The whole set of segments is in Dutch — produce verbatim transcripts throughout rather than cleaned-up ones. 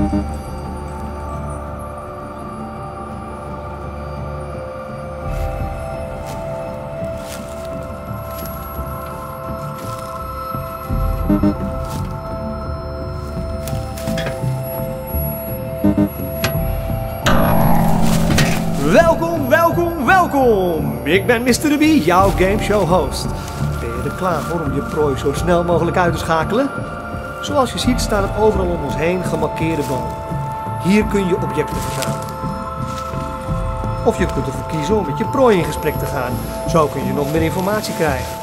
Welkom, welkom, welkom! Ik ben mister Ruby, jouw gameshow host. Ben je er klaar voor om je prooi zo snel mogelijk uit te schakelen? Zoals je ziet staan er overal om ons heen gemarkeerde bomen. Hier kun je objecten verzamelen. Of je kunt ervoor kiezen om met je prooi in gesprek te gaan. Zo kun je nog meer informatie krijgen.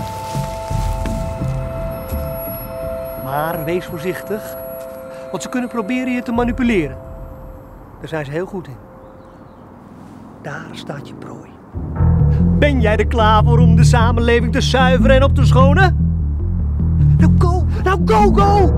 Maar wees voorzichtig, want ze kunnen proberen je te manipuleren. Daar zijn ze heel goed in. Daar staat je prooi. Ben jij er klaar voor om de samenleving te zuiveren en op te schonen? Nou go, nou go, go!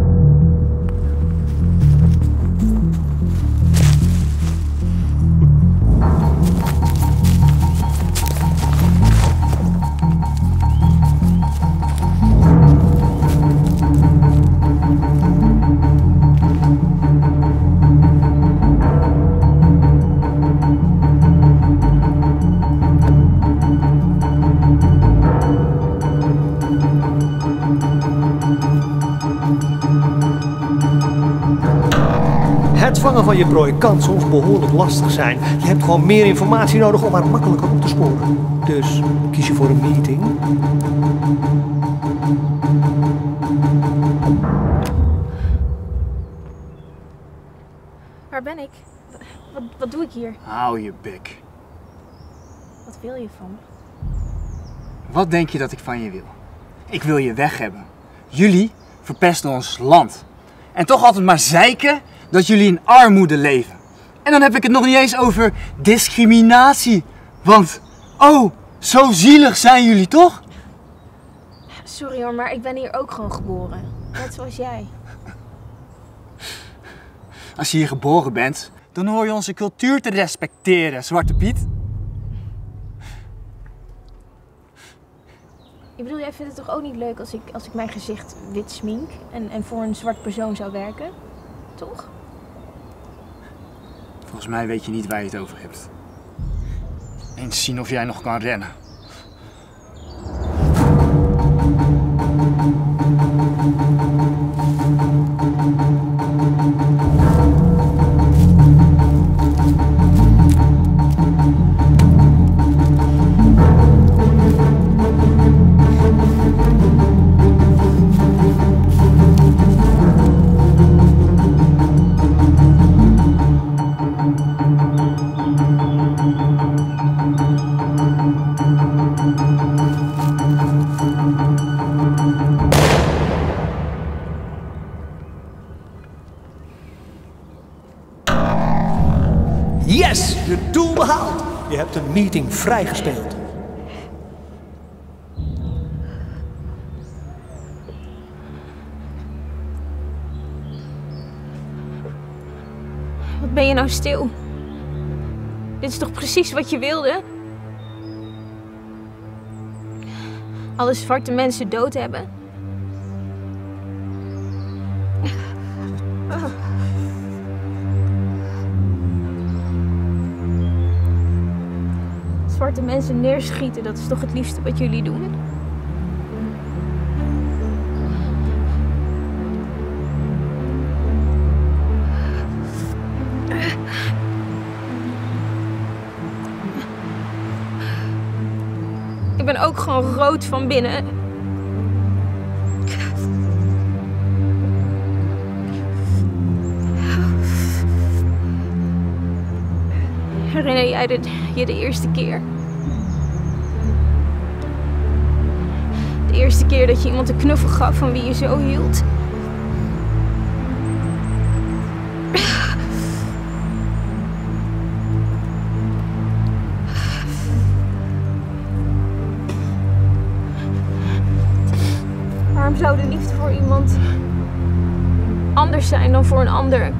Het vangen van je prooi kan soms behoorlijk lastig zijn. Je hebt gewoon meer informatie nodig om haar makkelijker op te sporen. Dus kies je voor een meeting. Waar ben ik? Wat, wat doe ik hier? Hou je bek. Wat wil je van me? Wat denk je dat ik van je wil? Ik wil je weg hebben. Jullie verpesten ons land. En toch altijd maar zeiken dat jullie in armoede leven. En dan heb ik het nog niet eens over discriminatie. Want, oh, zo zielig zijn jullie toch? Sorry hoor, maar ik ben hier ook gewoon geboren. Net zoals jij. Als je hier geboren bent, dan hoor je onze cultuur te respecteren, Zwarte Piet. Ik bedoel, jij vindt het toch ook niet leuk als ik, als ik mijn gezicht wit smink en, en voor een zwart persoon zou werken? Toch? Volgens mij weet je niet waar je het over hebt. Eens zien of jij nog kan rennen. Yes, je doel behaald. Je hebt een meeting vrijgespeeld. Wat ben je nou stil? Dit is toch precies wat je wilde? Alle zwarte mensen dood hebben. Zwarte mensen neerschieten, dat is toch het liefste wat jullie doen? Ik ben ook gewoon rood van binnen. Herinner jij dit, je de eerste keer? De eerste keer dat je iemand een knuffel gaf van wie je zo hield? Waarom zou de liefde voor iemand anders zijn dan voor een ander?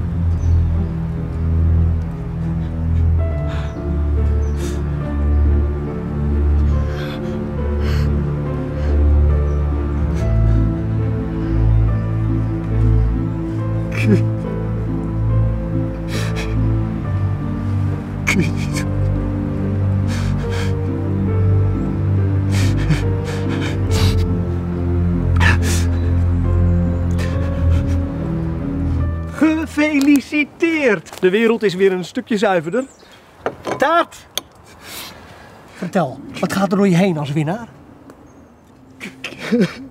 Gefeliciteerd! De wereld is weer een stukje zuiverder. Taart! Vertel, wat gaat er door je heen als winnaar?